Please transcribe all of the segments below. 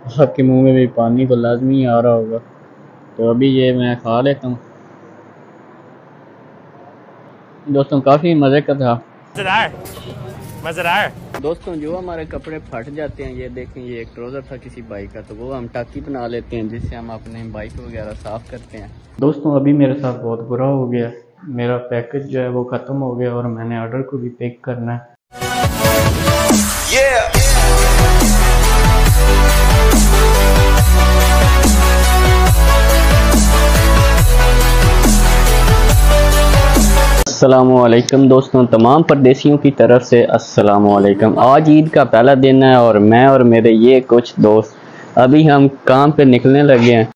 आपके मुंह में भी पानी तो लाजमी आ रहा होगा। तो अभी ये मैं खा लेता हूँ। दोस्तों काफ़ी मज़े का था। मज़ेदार दोस्तों, जो हमारे कपड़े फट जाते हैं, ये देखें, ये एक ट्राउज़र था किसी बाइक का, तो वो हम टाकी बना लेते हैं जिससे हम अपने बाइक वगैरह साफ़ करते हैं। दोस्तों अभी मेरे साथ बहुत बुरा हो गया, मेरा पैकेज जो है वो ख़त्म हो गया और मैंने ऑर्डर को भी पिक करना है। अस्सलामुअलैकुम दोस्तों, तमाम परदेसियों की तरफ से अस्सलामुअलैकुम। आज ईद का पहला दिन है और मैं और मेरे ये कुछ दोस्त अभी हम काम पे निकलने लगे हैं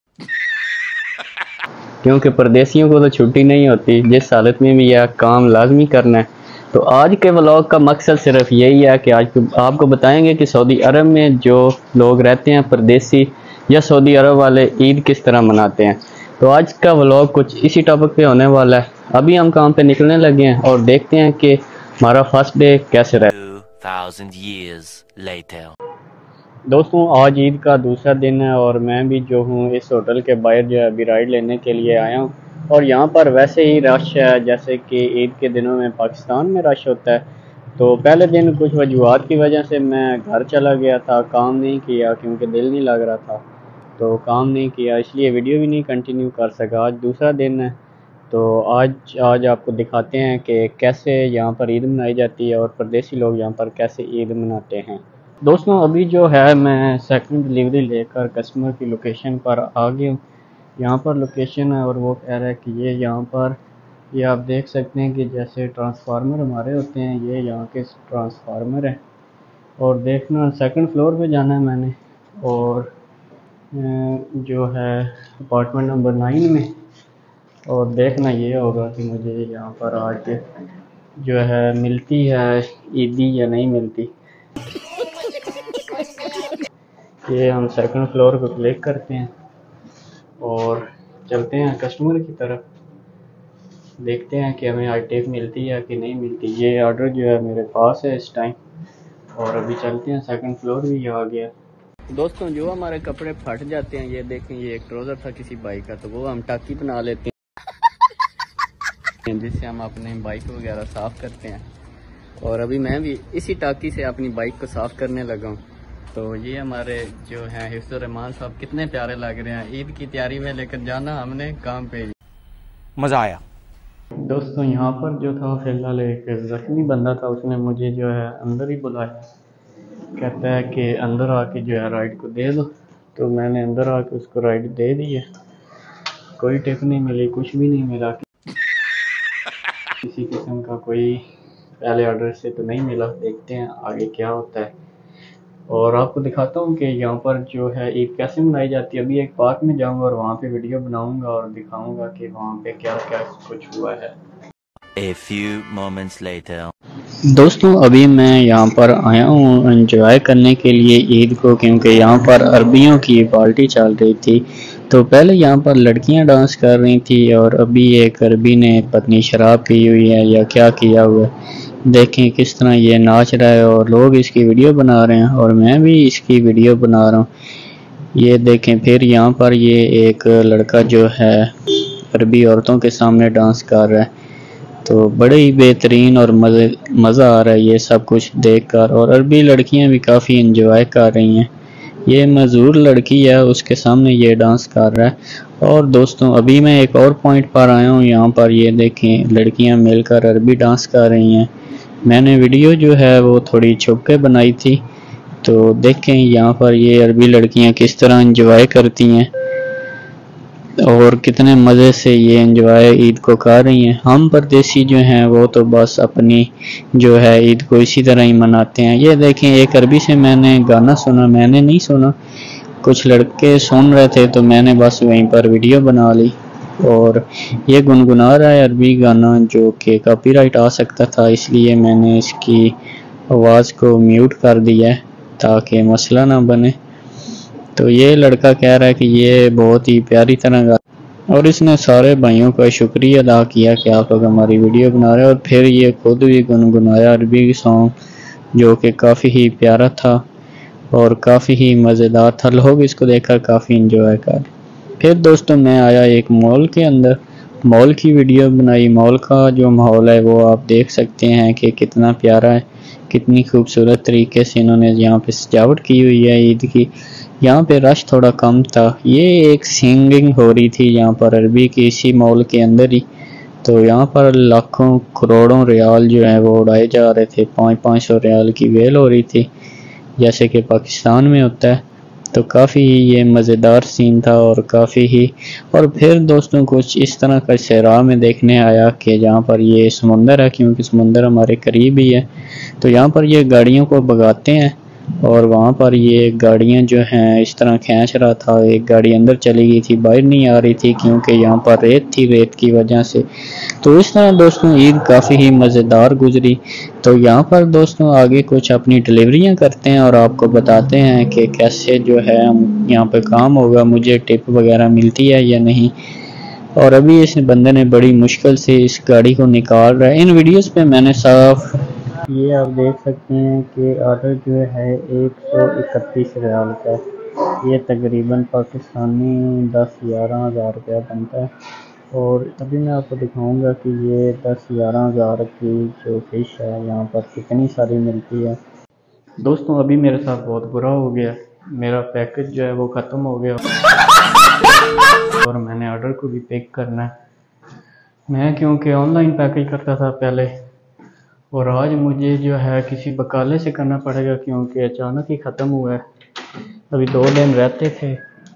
क्योंकि परदेसियों को तो छुट्टी नहीं होती, जिस हालत में भी यह काम लाजमी करना है। तो आज के व्लॉग का मकसद सिर्फ यही है कि आज आपको बताएंगे कि सऊदी अरब में जो लोग रहते हैं परदेसी या सऊदी अरब वाले ईद किस तरह मनाते हैं। तो आज का व्लॉग कुछ इसी टॉपिक पे होने वाला है। अभी हम काम पे निकलने लगे हैं और देखते हैं कि हमारा फर्स्ट डे कैसे रहा। 2000 years later. दोस्तों आज ईद का दूसरा दिन है और मैं भी जो हूँ इस होटल के बाहर जो है अभी राइड लेने के लिए आया हूँ। और यहाँ पर वैसे ही रश है जैसे कि ईद के दिनों में पाकिस्तान में रश होता है। तो पहले दिन कुछ वजूहात की वजह से मैं घर चला गया था, काम नहीं किया क्योंकि दिल नहीं लग रहा था, तो काम नहीं किया, इसलिए वीडियो भी नहीं कंटिन्यू कर सका। आज दूसरा दिन है तो आज आपको दिखाते हैं कि कैसे यहाँ पर ईद मनाई जाती है और परदेसी लोग यहाँ पर कैसे ईद मनाते हैं। दोस्तों अभी जो है मैं सेकंड डिलीवरी लेकर कस्टमर की लोकेशन पर आ गया हूँ। यहाँ पर लोकेशन है और वो कह रहा है कि ये यहाँ पर ये आप देख सकते हैं कि जैसे ट्रांसफार्मर हमारे होते हैं, ये यहाँ के ट्रांसफार्मर हैं। और देखना सेकंड फ्लोर पे जाना है मैंने, और जो है अपार्टमेंट नंबर 9 में। और देखना ये होगा कि मुझे यहाँ पर आज जो है मिलती है ईदी या नहीं मिलती। ये हम सेकंड फ्लोर को क्लिक करते हैं और चलते हैं कस्टमर की तरफ, देखते हैं कि हमें आज टेप मिलती है कि नहीं मिलती। ये ऑर्डर जो है मेरे पास है इस टाइम और अभी चलते हैं, सेकंड फ्लोर भी आ गया। दोस्तों जो हमारे कपड़े फट जाते हैं, ये देखें, ये एक ट्राउज़र था किसी बाइक का, तो वो हम टाकी बना लेते हैं जिससे हम अपने बाइक वगैरह साफ़ करते हैं। और अभी मैं भी इसी टाकी से अपनी बाइक को साफ़ करने लगा हूँ। तो ये हमारे जो हैं हिफ्ज़ुर रहमान साहब कितने प्यारे लग रहे हैं। ईद की तैयारी में लेकर जाना हमने काम पे, मज़ा आया। दोस्तों यहाँ पर जो था फिलहाल एक ज़ख्मी बंदा था, उसने मुझे जो है अंदर ही बुलाया, कहता है कि अंदर आके जो है राइड को दे दो। तो मैंने अंदर आके उसको राइड दे दी है। कोई टिप नहीं मिली, कुछ भी नहीं मिला, किसी किस्म का कोई पहले ऑर्डर से तो नहीं मिला। देखते हैं आगे क्या होता है और आपको दिखाता हूँ कि यहाँ पर जो है ईद कैसे मनाई जाती है। अभी एक पार्क में जाऊँगा और वहाँ पे वीडियो बनाऊँगा और दिखाऊँगा कि वहाँ पे क्या क्या कुछ हुआ है। A few moments later. दोस्तों अभी मैं यहाँ पर आया हूँ एंजॉय करने के लिए ईद को, क्योंकि यहाँ पर अरबियों की पार्टी चल रही थी। तो पहले यहाँ पर लड़कियाँ डांस कर रही थी और अभी एक अरबी ने पत्नी शराब पी हुई है या क्या किया हुआ है, देखें किस तरह ये नाच रहा है और लोग इसकी वीडियो बना रहे हैं और मैं भी इसकी वीडियो बना रहा हूँ। ये देखें, फिर यहाँ पर ये एक लड़का जो है अरबी औरतों के सामने डांस कर रहा है। तो बड़े ही बेहतरीन और मज़ा आ रहा है ये सब कुछ देखकर। और अरबी लड़कियां भी काफ़ी एंजॉय कर रही हैं। ये मज़दूर लड़की है, उसके सामने ये डांस कर रहा है। और दोस्तों अभी मैं एक और पॉइंट पर आया हूँ, यहाँ पर ये देखें लड़कियां मिलकर अरबी डांस कर रही हैं। मैंने वीडियो जो है वो थोड़ी छुप के बनाई थी, तो देखें यहाँ पर ये अरबी लड़कियाँ किस तरह एंजॉय करती हैं और कितने मज़े से ये एंजॉय ईद को कर रही हैं। हम परदेसी जो हैं वो तो बस अपनी जो है ईद को इसी तरह ही मनाते हैं। ये देखें एक अरबी से मैंने गाना सुना, मैंने नहीं सुना, कुछ लड़के सुन रहे थे तो मैंने बस वहीं पर वीडियो बना ली। और ये गुनगुना रहा है अरबी गाना जो कि कॉपीराइट आ सकता था, इसलिए मैंने इसकी आवाज़ को म्यूट कर दिया है ताकि मसला ना बने। तो ये लड़का कह रहा है कि ये बहुत ही प्यारी तरह गा, और इसने सारे भाइयों का शुक्रिया अदा किया कि आप लोग हमारी वीडियो बना रहे हैं। और फिर ये खुद भी गुनगुनाया अरबी सॉन्ग जो कि काफ़ी ही प्यारा था। और काफ़ी ही मज़ेदार था। लोग इसको देखकर काफ़ी इंजॉय कर। फिर दोस्तों मैं आया एक मॉल के अंदर, मॉल की वीडियो बनाई। मॉल का जो माहौल है वो आप देख सकते हैं कि कितना प्यारा है, कितनी खूबसूरत तरीके से इन्होंने यहाँ पे सजावट की हुई है ईद की। यहाँ पे रश थोड़ा कम था। ये एक सिंगिंग हो रही थी यहाँ पर अरबी की, इसी मॉल के अंदर ही। तो यहाँ पर लाखों करोड़ों रियाल जो है वो उड़ाए जा रहे थे। 500 रियाल की वेल हो रही थी जैसे कि पाकिस्तान में होता है। तो काफ़ी ये मज़ेदार सीन था और काफ़ी ही। और फिर दोस्तों कुछ इस तरह का सहरा में देखने आया कि जहाँ पर ये समुंदर है, क्योंकि समुंदर हमारे करीब ही है। तो यहाँ पर ये गाड़ियों को भगाते हैं और वहाँ पर ये गाड़ियाँ जो हैं इस तरह खींच रहा था। एक गाड़ी अंदर चली गई थी, बाहर नहीं आ रही थी क्योंकि यहाँ पर रेत थी, रेत की वजह से। तो इस तरह दोस्तों ईद काफ़ी ही मज़ेदार गुजरी। तो यहाँ पर दोस्तों आगे कुछ अपनी डिलीवरियाँ करते हैं और आपको बताते हैं कि कैसे जो है यहाँ पे काम होगा, मुझे टिप वगैरह मिलती है या नहीं। और अभी इस बंदे ने बड़ी मुश्किल से इस गाड़ी को निकाल रहा है। इन वीडियोस पे मैंने साफ ये आप देख सकते हैं कि ऑर्डर जो है 131 रियाल का, ये तकरीबन पाकिस्तानी 10-11 हज़ार रुपया बनता है। और अभी मैं आपको दिखाऊंगा कि ये 10-11 हज़ार की जो फ़िश है यहाँ पर कितनी सारी मिलती है। दोस्तों अभी मेरे साथ बहुत बुरा हो गया, मेरा पैकेज जो है वो ख़त्म हो गया और मैंने ऑर्डर को भी पिक करना है। मैं क्योंकि ऑनलाइन पैकेज करता था पहले, और आज मुझे जो है किसी बकाले से करना पड़ेगा क्योंकि अचानक ही ख़त्म हुआ है। अभी 2 दिन रहते थे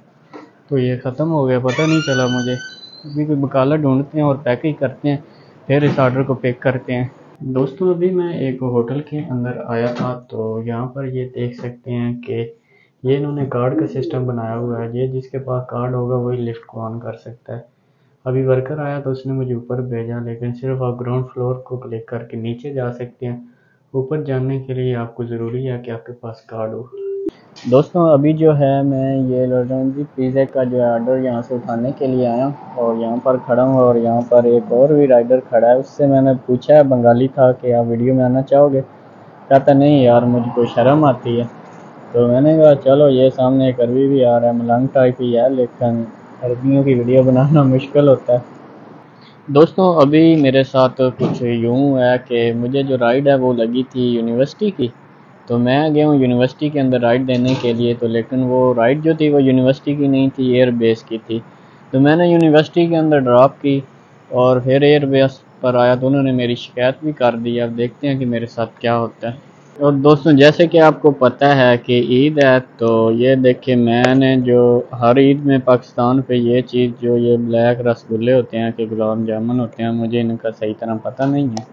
तो ये ख़त्म हो गया, पता नहीं चला मुझे। अभी कोई बकाला ढूंढते हैं और पैकेज करते हैं, फिर इस ऑर्डर को पिक करते हैं। दोस्तों अभी मैं एक होटल के अंदर आया था, तो यहाँ पर ये देख सकते हैं कि ये इन्होंने कार्ड का सिस्टम बनाया हुआ है। ये जिसके पास कार्ड होगा वही लिफ्ट को ऑन कर सकता है। अभी वर्कर आया तो उसने मुझे ऊपर भेजा, लेकिन सिर्फ आप ग्राउंड फ्लोर को क्लिक करके नीचे जा सकते हैं। ऊपर जाने के लिए आपको ज़रूरी है कि आपके पास कार्ड हो। दोस्तों अभी जो है मैं ये लॉरेंजी पिज़्ज़ा का जो ऑर्डर यहाँ से उठाने के लिए आया और यहाँ पर खड़ा हूँ, और यहाँ पर एक और भी राइडर खड़ा है। उससे मैंने पूछा है, बंगाली था, कि आप वीडियो में आना चाहोगे। कहता नहीं यार मुझको शर्म आती है। तो मैंने कहा चलो, ये सामने एक अरबी भी आ रहा है, मलंग टाइप ही है, लेकिन अरबियों की वीडियो बनाना मुश्किल होता है। दोस्तों अभी मेरे साथ कुछ यूँ है कि मुझे जो राइड है वो लगी थी यूनिवर्सिटी की। तो मैं गया हूँ यूनिवर्सिटी के अंदर राइड देने के लिए, तो लेकिन वो राइड जो थी वो यूनिवर्सिटी की नहीं थी, एयर बेस की थी। तो मैंने यूनिवर्सिटी के अंदर ड्रॉप की और फिर एयर बेस पर आया तो उन्होंने मेरी शिकायत भी कर दी। अब देखते हैं कि मेरे साथ क्या होता है। और दोस्तों जैसे कि आपको पता है कि ईद है, तो ये देखिए मैंने जो हर ईद में पाकिस्तान पे ये चीज़ जो ये ब्लैक रसगुल्ले होते हैं कि गुलाब जामुन होते हैं, मुझे इनका सही तरह पता नहीं है।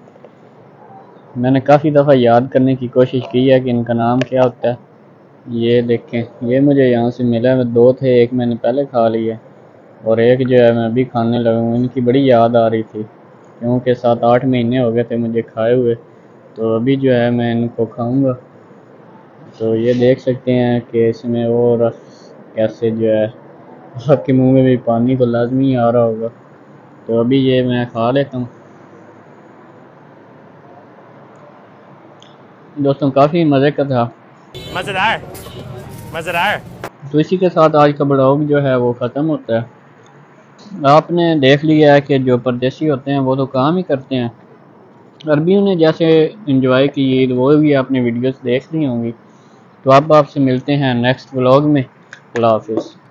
मैंने काफ़ी दफ़ा याद करने की कोशिश की है कि इनका नाम क्या होता है। ये देखें, ये मुझे यहाँ से मिला है, 2 थे, एक मैंने पहले खा लिया और एक जो है मैं अभी खाने लगा हूँ। इनकी बड़ी याद आ रही थी क्योंकि 7-8 महीने हो गए थे मुझे खाए हुए, तो अभी जो है मैं इनको खाऊंगा। तो ये देख सकते हैं कि इसमें वो रस कैसे जो है, आपके मुंह में भी पानी तो लाजमी आ रहा होगा। तो अभी ये मैं खा लेता हूँ। दोस्तों काफ़ी मज़े का था, मज़ेदार मज़ेदार। तो इसी के साथ आज का ब्लॉग जो है वो ख़त्म होता है। आपने देख लिया है कि जो परदेसी होते हैं वो तो काम ही करते हैं। अरबियों ने जैसे एंजॉय की ईद वो भी आपने वीडियोस देख ली होंगी। तो अब आपसे मिलते हैं नेक्स्ट व्लॉग में। अल्लाह हाफिज़।